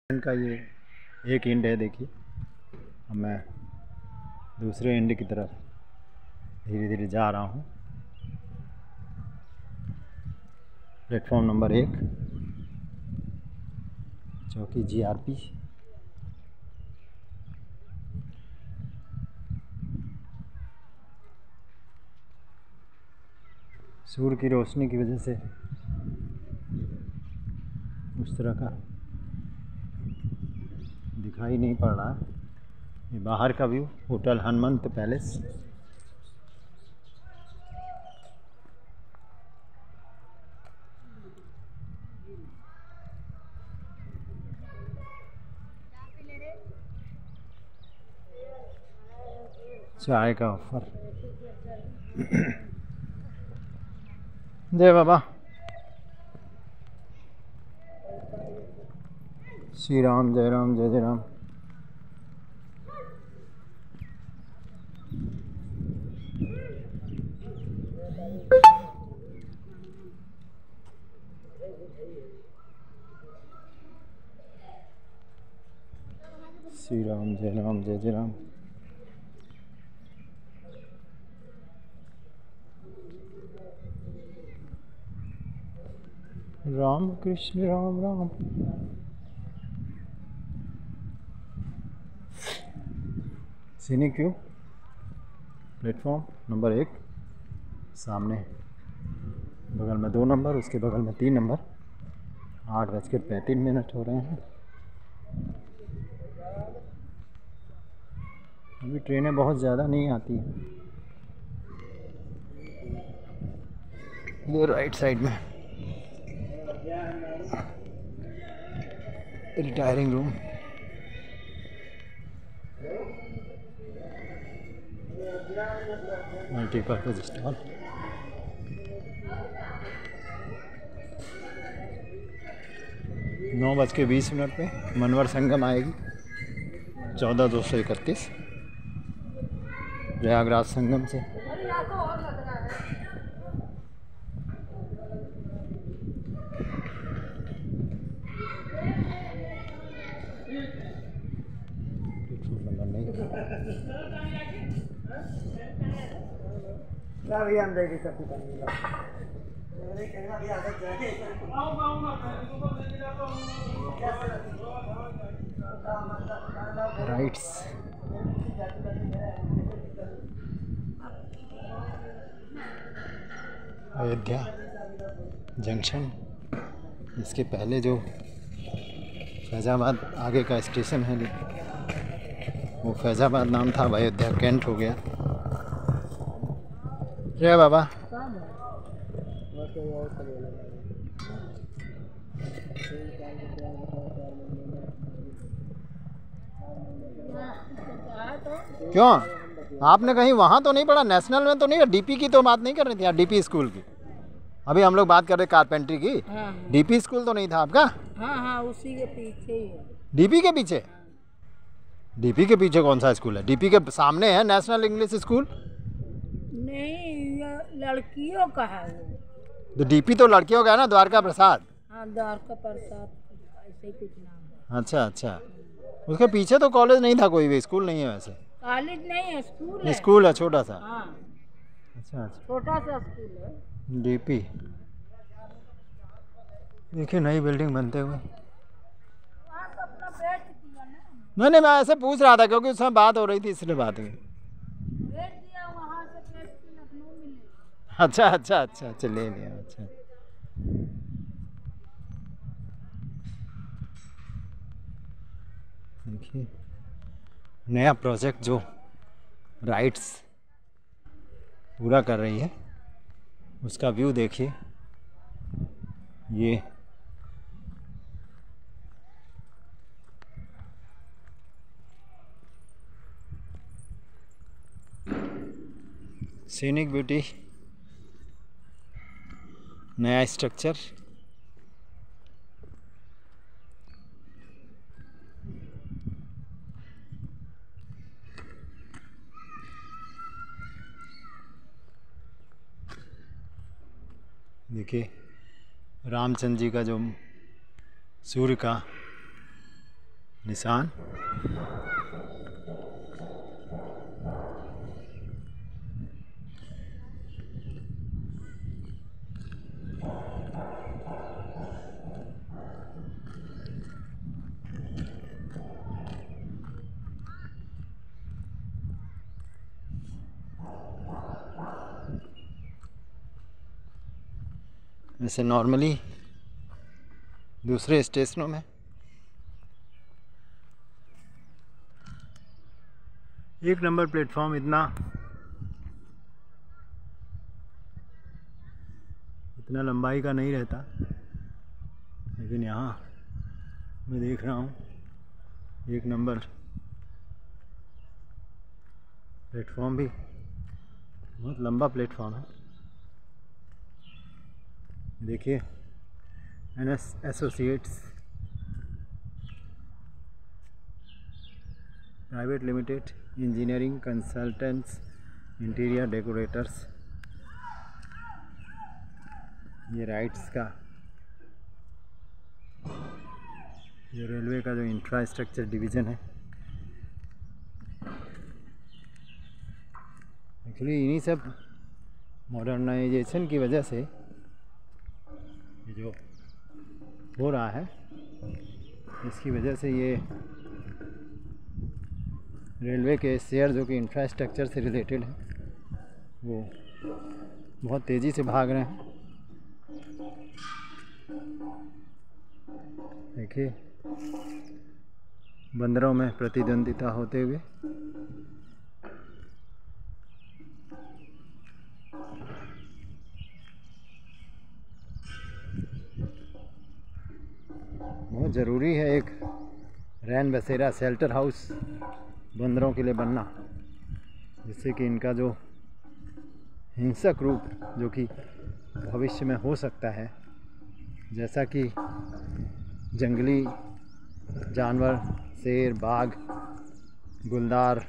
का ये एक एंड है, देखिए। अब मैं दूसरे एंड की तरफ धीरे धीरे जा रहा हूँ। प्लेटफॉर्म नंबर 1, चौकी GRP। सूर्य की रोशनी की वजह से उस तरह का दिखाई नहीं पड़ रहा है। ये बाहर का व्यू, होटल हनुमंत पैलेस। चाय का ऑफर। जय बाबा श्री राम, जय राम, जय जय राम। श्री राम, जय राम, जय जय Ram. Ram Krishna Ram Ram. Scenic view, platform number 1, सामने बगल में 2 नंबर, उसके बगल में 3 नंबर। 8:35 हो रहे हैं। अभी ट्रेनें बहुत ज़्यादा नहीं आती हैं। ये राइट साइड में रिटायरिंग रूम। Multipurpose stall. नौ बज के 20 पे मनवर संगम आएगी। 14,231 प्रयागराज संगम से। राइट्स। अयोध्या जंक्शन। इसके पहले जो फैज़ाबाद आगे का स्टेशन है, वो फैज़ाबाद नाम था, अयोध्या कैंट हो गया। जय बाबा। क्यों, आपने कहीं वहाँ तो नहीं पढ़ा? नेशनल में तो नहीं? डीपी की तो बात नहीं कर रही थी आप? डीपी स्कूल की अभी हम लोग बात कर रहे कारपेंट्री की। हाँ। डीपी स्कूल तो नहीं था आपका? हाँ हाँ, उसी के पीछे ही है। डीपी के पीछे? डीपी के पीछे कौन सा स्कूल है? डीपी के सामने है नेशनल इंग्लिश स्कूल। नहीं, ये लड़कियों का है वो। तो डीपी तो लड़कियों का है ना, द्वारका प्रसाद। हाँ, द्वारका प्रसाद ऐसे ही कुछ नाम है। अच्छा अच्छा, उसके पीछे तो कॉलेज नहीं था, कोई भी स्कूल नहीं है वैसे। कॉलेज नहीं है, स्कूल है। स्कूल है छोटा सा। हाँ, अच्छा अच्छा, छोटा सा स्कूल है। डीपी। देखिए नई बिल्डिंग बनते हुए। वहाँ तो अपना बेच दिया ना। नहीं नहीं, मैं ऐसे पूछ रहा था क्योंकि उसमें बात हो रही थी, इसलिए बात हुई। बेच दिया, वहाँ से बेच के लखनऊ में ले गए। अच्छा अच्छा अच्छा अच्छा, ले लिया। अच्छा, देखिए नया प्रोजेक्ट जो राइट्स पूरा कर रही है, उसका व्यू देखिए। ये सीनिक ब्यूटी, नया स्ट्रक्चर। देखिए रामचंद्र जी का जो सूर्य का निशान। वैसे नॉर्मली दूसरे स्टेशनों में एक नंबर प्लेटफॉर्म इतना लंबाई का नहीं रहता, लेकिन यहाँ मैं देख रहा हूँ एक नंबर प्लेटफॉर्म भी बहुत लंबा प्लेटफॉर्म है। देखिए NS associates private limited, engineering consultants, interior decorators. ये राइट्स का, ये रेलवे का जो इंफ्रास्ट्रक्चर डिवीज़न है, एक्चुअली इन्हीं सब मॉडर्नाइजेशन की वजह से ये जो हो रहा है, इसकी वजह से ये रेलवे के शेयर जो कि इंफ्रास्ट्रक्चर से रिलेटेड है वो बहुत तेज़ी से भाग रहे हैं। देखिए बंदरों में प्रतिद्वंदिता होते हुए बहुत ज़रूरी है एक रैन बसेरा शेल्टर हाउस बंदरों के लिए बनना, जिससे कि इनका जो हिंसक रूप जो कि भविष्य में हो सकता है, जैसा कि जंगली जानवर, शेर, बाघ, गुलदार,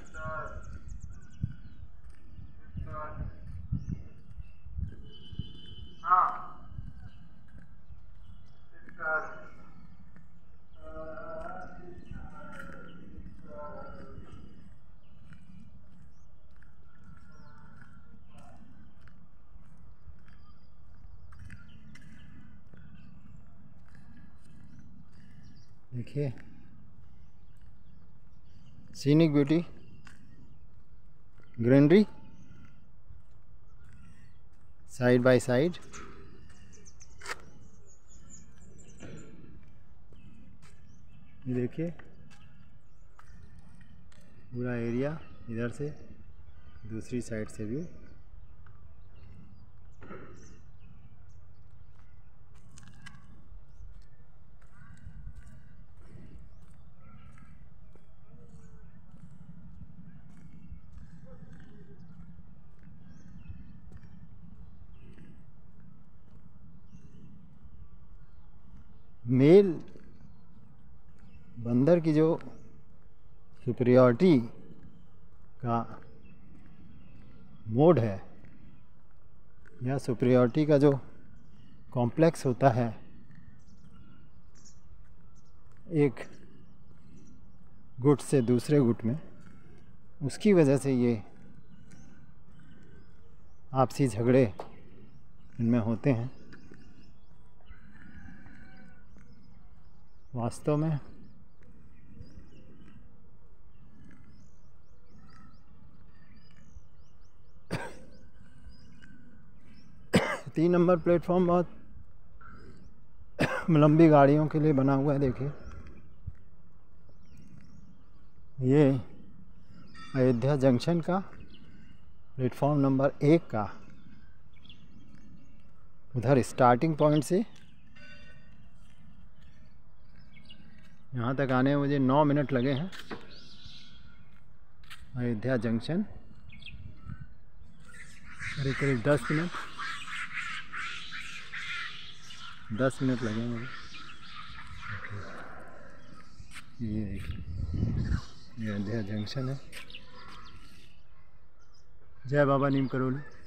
देखिए scenic beauty, greenery side by side. ये देखिए पूरा एरिया, इधर से दूसरी साइड से भी। मेल बंदर की जो सुपीरियॉरिटी का मोड है या सुपीरियॉरिटी का जो कॉम्प्लेक्स होता है एक गुट से दूसरे गुट में, उसकी वजह से ये आपसी झगड़े इनमें होते हैं। वास्तव में तीन नंबर प्लेटफॉर्म बहुत लंबी गाड़ियों के लिए बना हुआ है। देखिए ये अयोध्या जंक्शन का प्लेटफॉर्म नंबर 1 का उधर स्टार्टिंग पॉइंट से यहाँ तक आने में मुझे 9 मिनट लगे हैं। अयोध्या जंक्शन करीब करीब 10 मिनट लगे मुझे। ये देखिए ये अयोध्या जंक्शन है। जय बाबा नीम करोली।